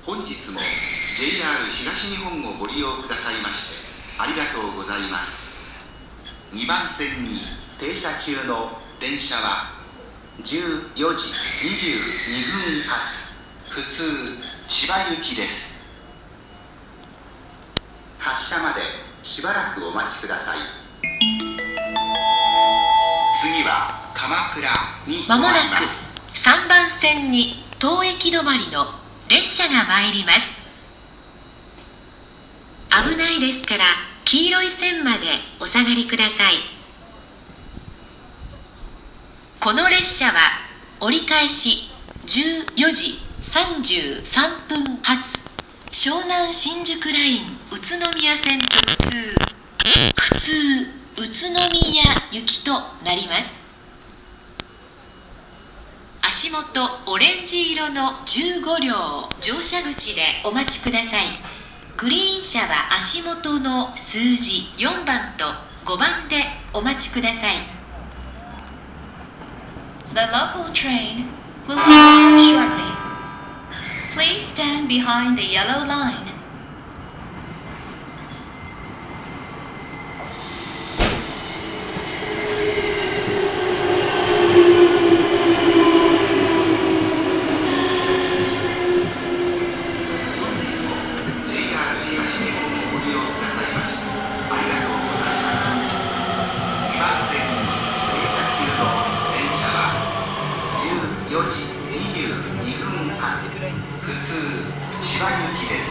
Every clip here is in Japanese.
本日も JR 東日本をご利用くださいましてありがとうございます。2番線に停車中の電車は14時22分発普通千葉行きです。発車までしばらくお待ちください。次は鎌倉に停まります。 まもなく3番線に当駅止まりの列車が参ります。危ないですから黄色い線までお下がりください。この列車は折り返し14時33分発湘南新宿ライン宇都宮線直通宇都宮行きとなります。足元オレンジ色の15両乗車口でお待ちください。グリーン車は足元の数字4番と5番でお待ちください。The local train will be here shortly. Please stand behind the yellow line. 千葉行きです。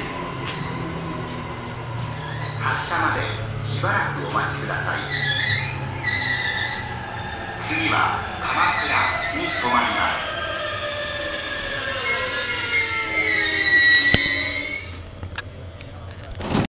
発車までしばらくお待ちください。次は鎌倉に停まります。